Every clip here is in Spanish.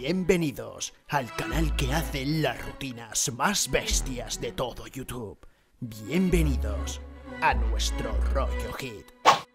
Bienvenidos al canal que hace las rutinas más bestias de todo YouTube. Bienvenidos a nuestro Rollo Hit.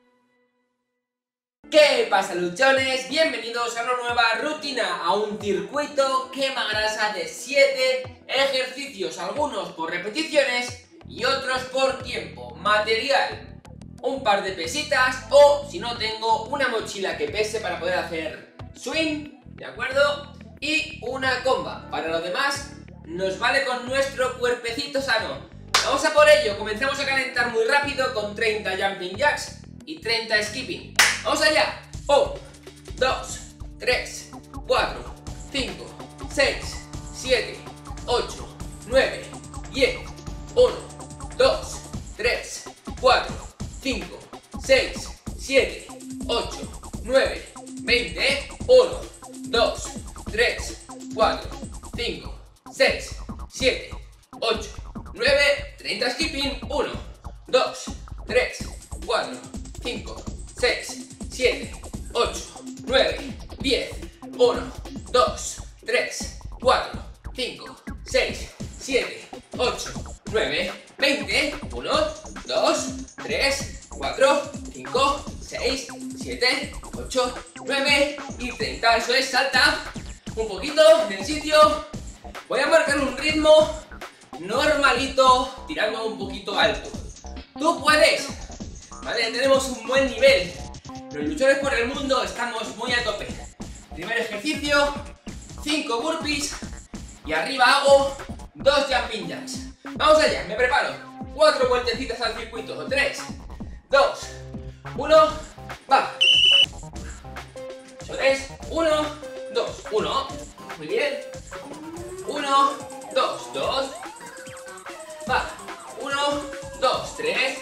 ¿Qué pasa, luchones? Bienvenidos a una nueva rutina, a un circuito quema grasa de 7 ejercicios, algunos por repeticiones y otros por tiempo. Material, un par de pesitas o, si no tengo, una mochila que pese para poder hacer swing, ¿de acuerdo? Y una comba. Para lo demás, nos vale con nuestro cuerpecito sano. Vamos a por ello, comenzamos a calentar muy rápido con 30 jumping jacks y 30 skipping. ¡Vamos allá! 1, 2, 3, 4, 5, 6, 7, 8, 9, 10. 1, 2, 3, 4, 5, 6, 7, 8, 9, 20. 1, 2, 3, 4, 5, 6, 7, 8, 9, 30 skipping. 1, 2, 3, 4, 5, 6, 7, 8, 9, 10. 1, 2, 3, 4, 5, 6, 7, 8, 9, 20. 1, 2, 3, 4, 5, 6, 7, 8, 9 y 30. Eso es, salta un poquito en el sitio. Voy a marcar un ritmo normalito, tirando un poquito alto. Tú puedes, ¿vale? Tenemos un buen nivel. Los luchadores por el mundo estamos muy a tope. Primer ejercicio, 5 burpees y arriba hago 2 jumping jacks. Vamos allá, me preparo. 4 vueltecitas al circuito. 3, 2, 1, va. Eso es, 1, 2, 1. Muy bien. 1, 2, 2. Va. 1, 2, 3.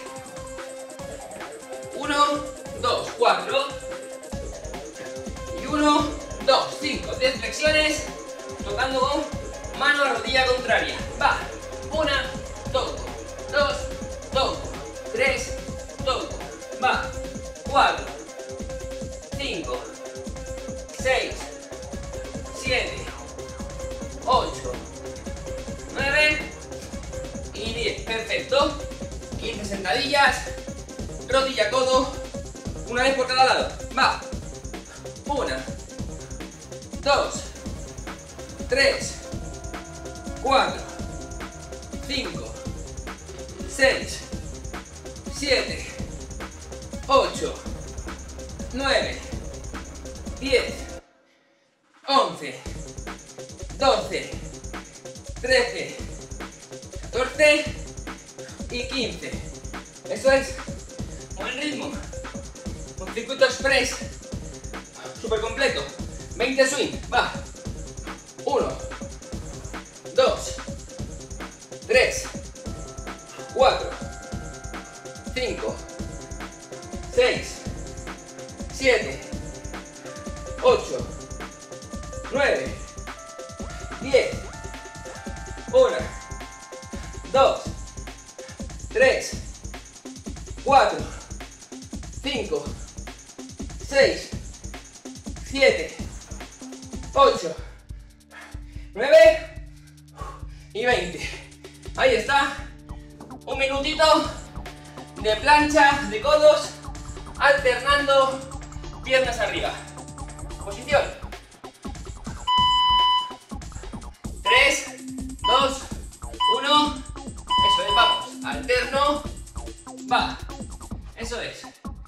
1, 2, 4. Y 1, 2, 5. 10 flexiones. Tocando con mano a rodilla contraria. Va. 1, toco. 2, toco. 3, toco. Va. 4, 5, 6, 7, 8, 9 y 10. Perfecto. 15 sentadillas. Rodilla, codo. Una vez por cada lado. Va. 1, 2, 3, 4, 5, 6, 7, 8, 9, 10, 11, 12, 13, 14 y 15. Eso es. Buen ritmo. Un circuito express súper completo. 20 swing. Va. 1, 2, 3, 4, 5, 6, 7, 8, 9, 10. 1, 2, 3, 4, 5, 6, 7, 8, 9 y 20. Ahí está. Un minutito de plancha de codos, alternando piernas arriba. Posición. 3, 2, 1. Eso es, vamos. Alterno. Va. Eso es.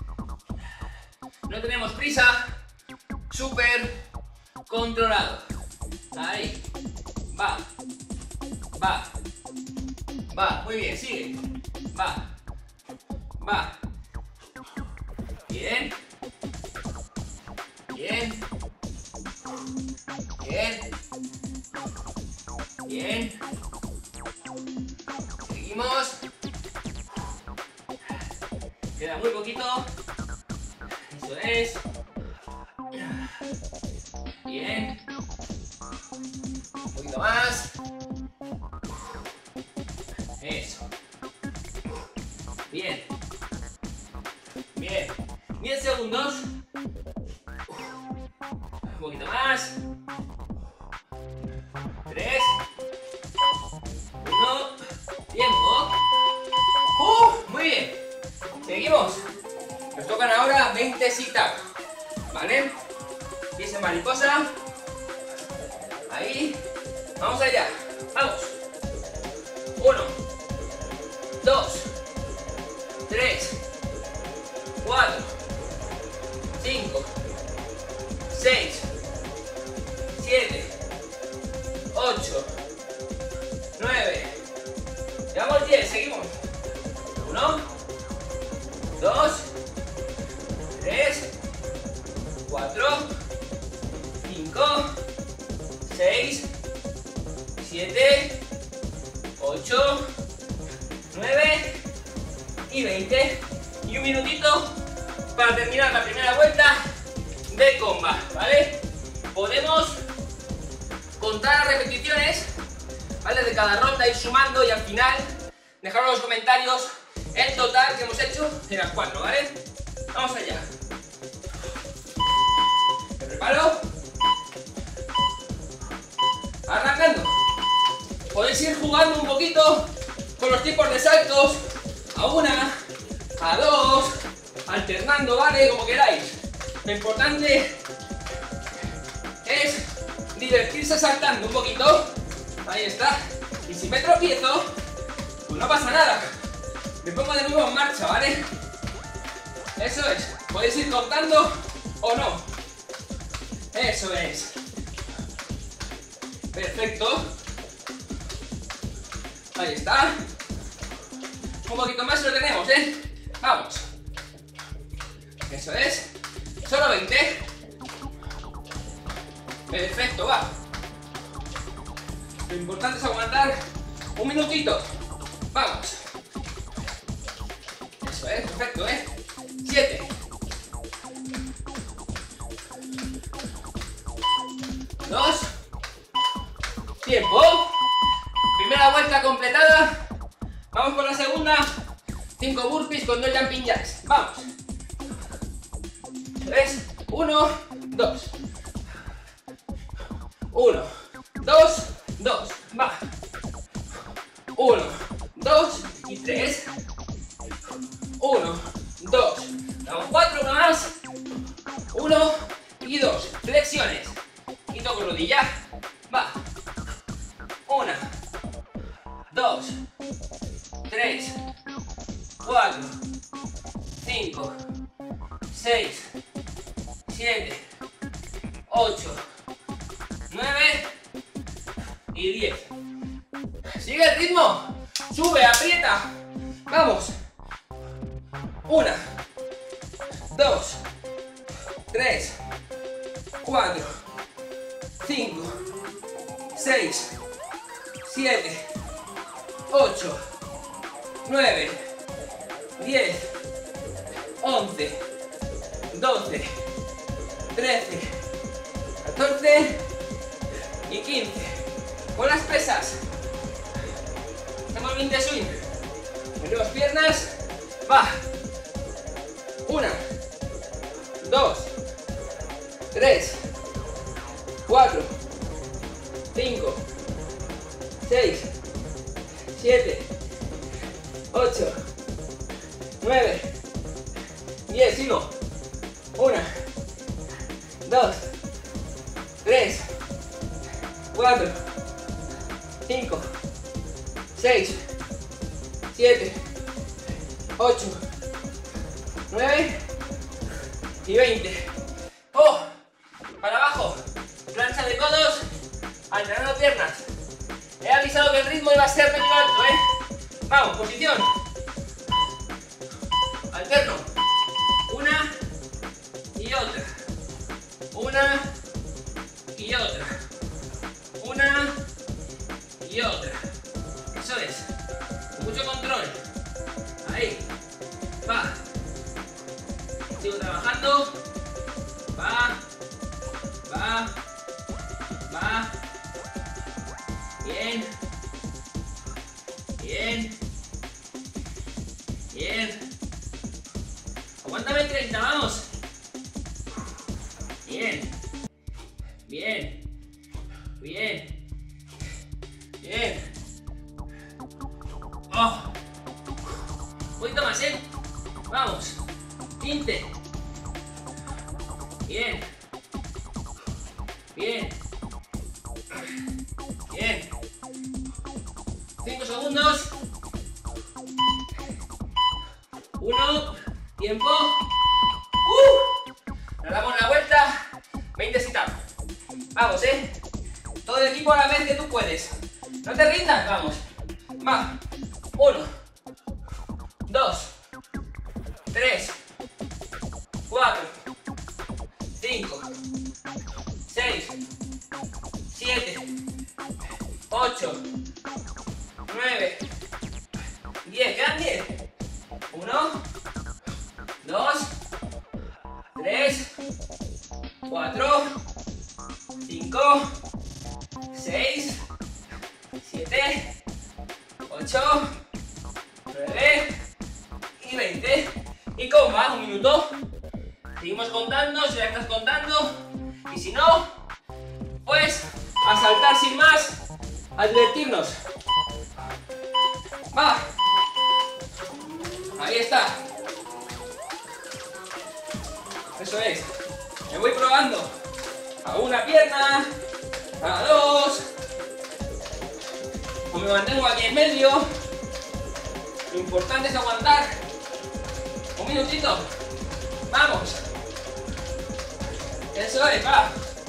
No tenemos prisa. Súper controlado. Ahí. Va. Va. Va. Muy bien, sigue. Va. Va. Bien. Bien. Bien. Bien. Seguimos. Queda muy poquito. Eso es. Bien. Un poquito más. Eso. Bien. Bien. 10 segundos. Un poquito más. 20 sit-up, ¿vale? Pies en mariposa. Ahí. Vamos allá. Vamos. 1, 2, 3, 4, 5, 6, 7, 8, 9. Llevamos 10, seguimos. 1, 2, 3, 4, 5, 6, 7, 8, 9 y 20. Y un minutito para terminar la primera vuelta de comba, ¿vale? Podemos contar las repeticiones, ¿vale? De cada ronda, ir sumando y al final dejaros en los comentarios el total que hemos hecho de las 4, ¿vale? Vamos allá. Me preparo. Arrancando. Podéis ir jugando un poquito con los tipos de saltos. A una, a dos, alternando, ¿vale? Como queráis. Lo importante es divertirse saltando un poquito. Ahí está. Y si me tropiezo, pues no pasa nada. Me pongo de nuevo en marcha, ¿vale? Eso es. Podéis ir contando o no. Eso es. Perfecto. Ahí está. Un poquito más y lo tenemos, ¿eh? Vamos. Eso es. Solo 20. Perfecto, va. Lo importante es aguantar un minutito. Vamos. Eso es, perfecto, ¿eh? 7. 2. Tiempo. Primera vuelta completada. Vamos por la segunda. 5 burpees con 2 jumping jacks. Vamos. 3, 1, 2. 1, 2, 2. Va. 1, 2 y 3. 1, 2. Damos 4, uno más. 1 y 2. Flexiones. Quito con rodilla. Va. 1, 2, 3, 4, 5, 6, 7, 8, 9 y 10. Sigue el ritmo. Sube, aprieta. Vamos. 1, 2, 3, 4, 5, 6, 7, 8, 9, 10, 11, 12, 13, 14 y 15. Con las pesas. Hacemos 20 swing. Unimos piernas. Va. 1, 2, 3, 4, 5, 6, 7, 8, 9, 10, sigo. 1, 2, 3, 4, 5, 6, 7, 8, 9 y 20. ¡Oh! Para abajo. Plancha de codos. Alternando piernas. He avisado que el ritmo iba a ser medio alto, ¿eh? Vamos, posición. Alterno. Una y otra. Una y otra. Una y otra. Eso es. Mucho control. Ahí. Va. Sigo trabajando. Va. Va. Va. Bien. Bien. Bien. Aguántame 30, vamos. Bien. Bien. Bien. Bien. Oh. Un poquito más, ¿eh? Vamos. 15. segundos. 1, tiempo. Nos damos la vuelta. 20 sit-ups. Vamos, todo el equipo a la vez que tú puedes. No te rindas, vamos. Va. 1, 2, 3, 4, 5, 6, 7, 8, 9, 10. Quedan 10. 1, 2, 3, 4, 5, 6, 7, 8, 9 y 20. Y con más, un minuto. Seguimos contando, si ya estás contando. Y si no, pues a saltar sin más, a divertirnos. Va. Ahí está. Eso es. Me voy probando. A una pierna, a dos. O me mantengo aquí en medio. Lo importante es aguantar. Un minutito. Vamos. Eso es, va.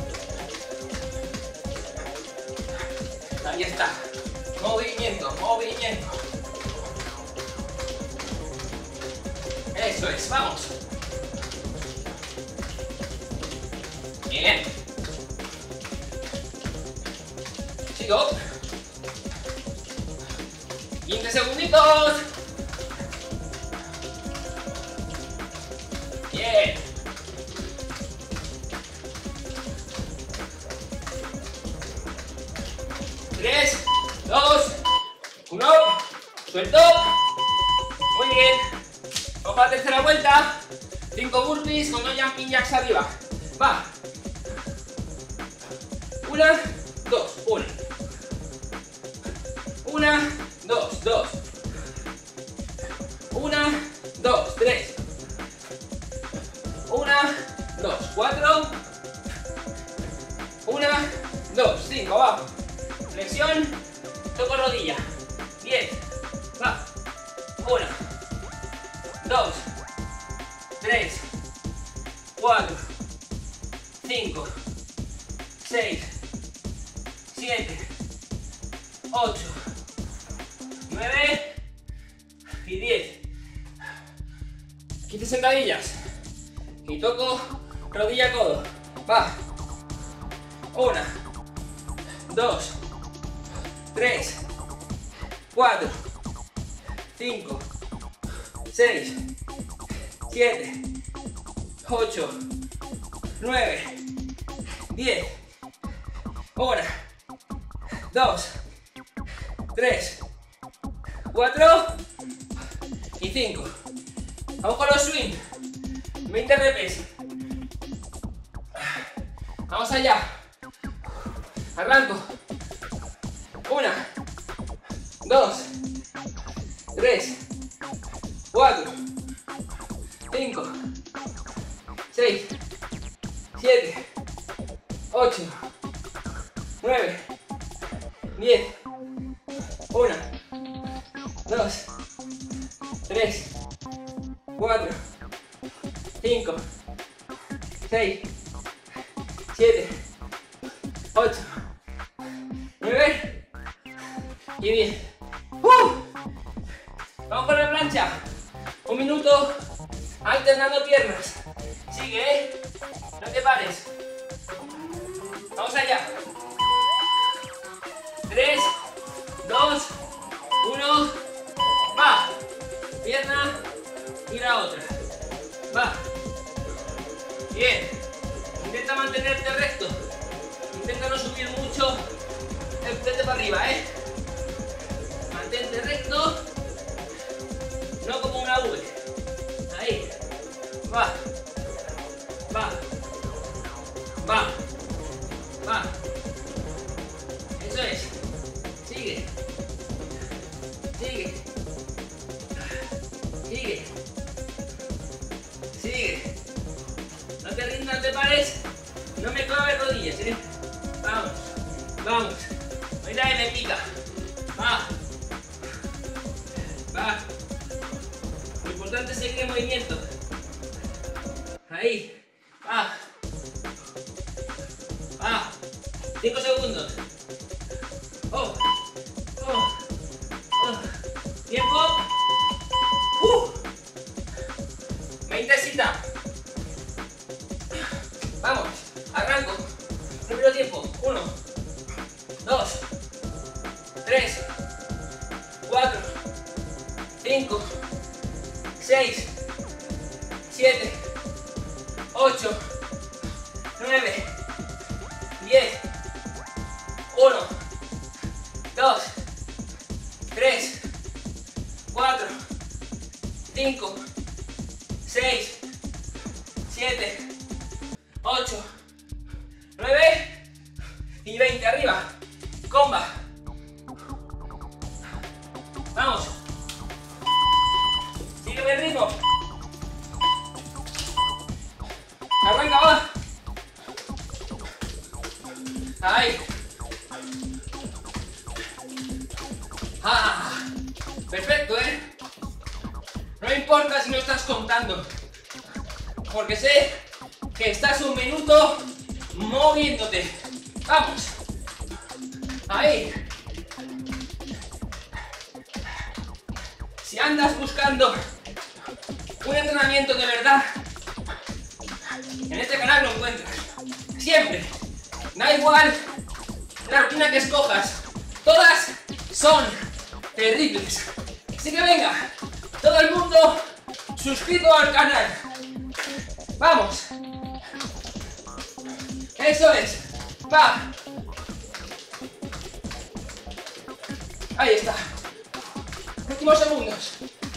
Ahí está. Movimiento, movimiento. Eso es, vamos. Bien. Sigo. 15 segunditos. Bien. Tres, 2, 1. Suelto. Muy bien. Vamos a la tercera vuelta. 5 burpees con 2 jumping jacks arriba. Va. 1, 2, 1. 1, 2, 2. 1, 2, 3. 1, 2, 4. 1, 2, 5. Va. Flexión. Toco rodilla. 10. Va. 1, 2, 3, 4, 5, 6, 7, 8, 9 y 10. 15 sentadillas. Y toco rodilla, codo. Va. 1, 2, 3, 4, 5, 6, 7, 8, 9, 10. 1, 2, 3, 4 y 5. Vamos con los swing. 20 reps. Vamos allá. Arranco. 1, 2, 3, 4, 5, 6, 7, 8, 9, 10. 1, 2, 3, 4, 5, 6, 7, 8, 9 y 10. Vamos con la plancha. Un minuto alternando piernas. Sigue, no te pares. Vamos allá. 3, 2, 1. Va. Pierna y la otra. Va. Bien. Intenta mantenerte recto. Intenta no subir mucho el flete para arriba, Mantente recto. No como una V. Ahí. Va. Va. Va. Va. Eso es. Sigue. Sigue. Sigue. Sigue. No te rindas, no te pares. No me claves rodillas, Vamos. Vamos. Mira que me pica. Va. seguir en movimiento. Ahí. Va. Va. 5 segundos. Oh. Oh. Oh. Tiempo. 20. Vamos. Arranco. Primero tiempo. 1, 2, 3, 4, 5, 6, 7, 8, 9, 10, 1, 2, 3, 4, 5, 6, 7, 8, 9 y 20. Arriba. Comba. Vamos. Sígueme el ritmo. Arranca, va. Ahí. Perfecto, No me importa si no estás contando, porque sé que estás un minuto moviéndote. Vamos. Ahí. Si andas buscando un entrenamiento de verdad, en este canal lo encuentras. Siempre. Da igual la rutina que escojas. Todas son terribles. Así que venga, todo el mundo suscrito al canal. Vamos. Eso es. Va. Ahí está. Últimos segundos.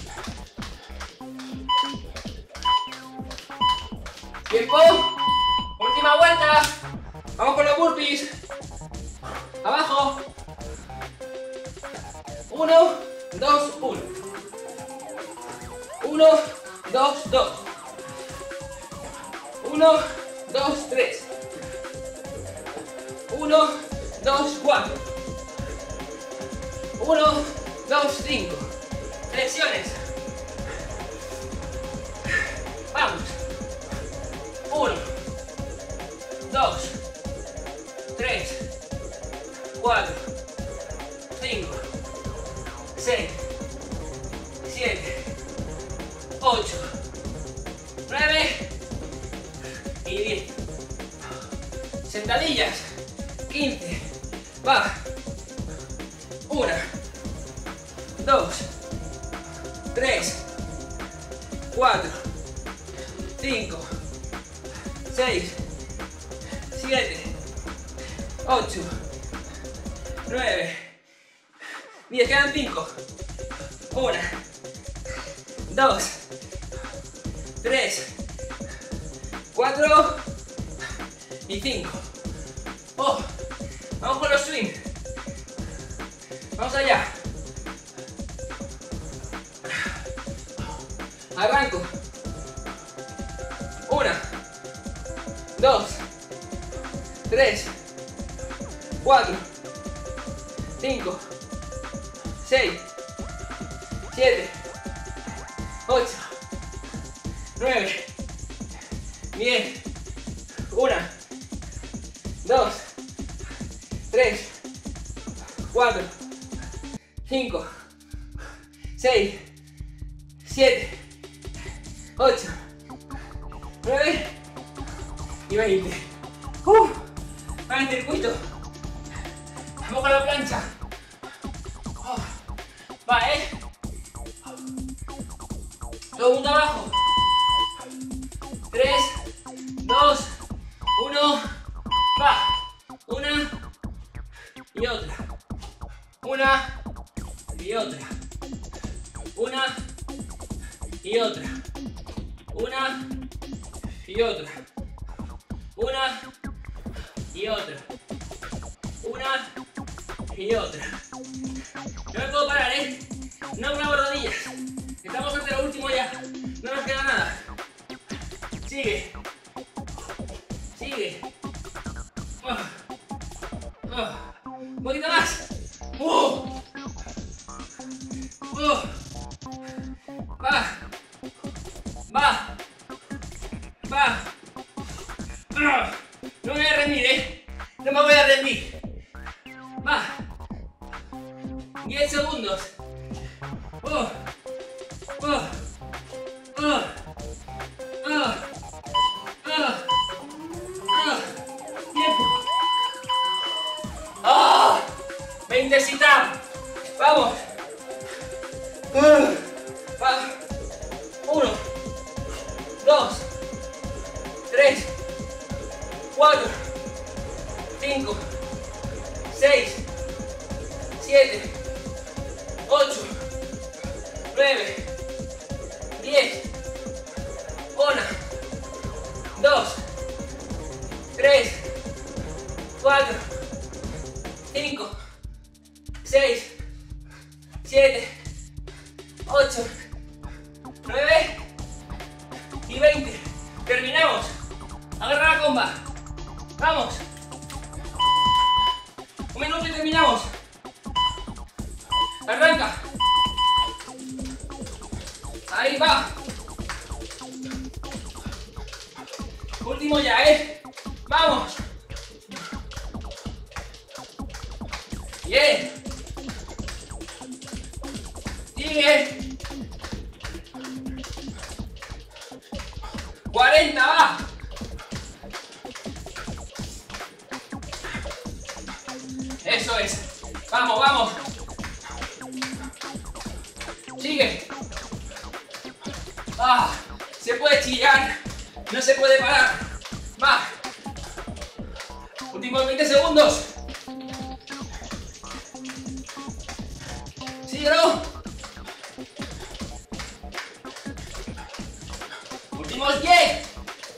Tiempo. Última vuelta. Vamos con los burpees. Abajo. 1, 2, 1. 1, 2, 2. 1, 2, 3. 1, 2, 4. 1, 2, 5. Flexiones. Vamos. 1, 2, 3, 4, 5, 6, 7, 8, 9 y 10. Sentadillas. 15. Va. 1, 2, 3, 4, 5, 6, 7, 8, 9, 10. Quedan 5. 1, 2, 3, 4 y 5. Oh, vamos con los swing. Vamos allá. Arranco. 1, 2, 3, 4, 5, 6, 7, 8, 9, 10. 1, 2, 3, 4, 5, 6, 7, 8, 9 y 20. Para el circuito. Vamos con la plancha. Va, todo el mundo abajo. 3, 2, 1. Va. Una y otra. Una y otra. Una y otra. Una y otra. Una y otra. Una y otra. No me puedo parar, No grabo rodillas. Estamos ante lo último ya. No nos queda nada. Sigue. Sigue. Un poquito más. Va. Ready. Va. 10 segundos. Tiempo. 20 sit-up. Vamos. 1, 2, 3, 4, 5, 6, 7, 8, 9, 10, 1, 2, 3, 4, 5, 6, 7, 8, 9 y 20. Terminamos. Agarra la comba. Vamos. 1 minuto y terminamos. Arranca. Ahí va. Último ya, Vamos. Bien. Sigue. 40, va. Eso es. Vamos, vamos. Sigue. Se puede chillar. No se puede parar. Va. Últimos 20 segundos. Síguelo. Últimos 10.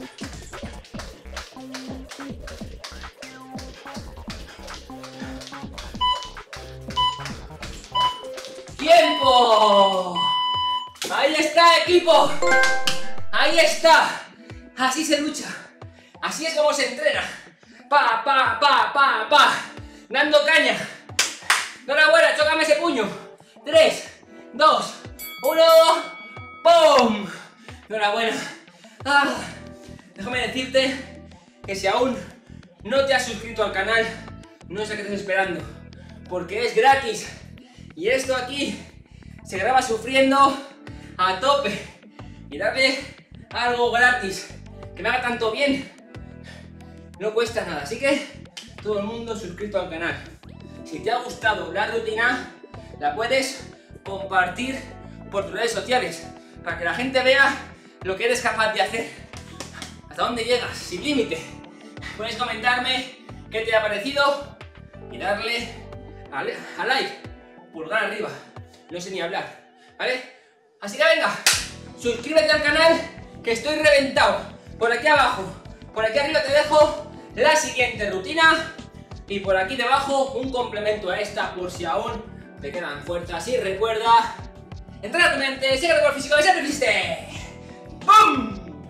¡Tiempo! ¡Ahí está, equipo! ¡Ahí está! Así se lucha. Así es como se entrena. Pa, pa, pa, pa, pa. Dando caña. Enhorabuena, chócame ese puño. 3, 2, 1. ¡Pum! Enhorabuena. Déjame decirte que si aún no te has suscrito al canal, no sé qué estás esperando. Porque es gratis. Y esto aquí se graba sufriendo a tope. Y darle algo gratis que me haga tanto bien no cuesta nada. Así que todo el mundo suscrito al canal. Si te ha gustado la rutina, la puedes compartir por tus redes sociales para que la gente vea lo que eres capaz de hacer. Hasta dónde llegas, sin límite. Puedes comentarme qué te ha parecido y darle a like, pulgar arriba. No sé ni hablar, ¿vale? Así que venga, suscríbete al canal que estoy reventado. Por aquí abajo, por aquí arriba te dejo la siguiente rutina y por aquí debajo un complemento a esta por si aún te quedan fuerzas. Y recuerda, entrena tu mente, sigue el físico y siempre existe. ¡Bum!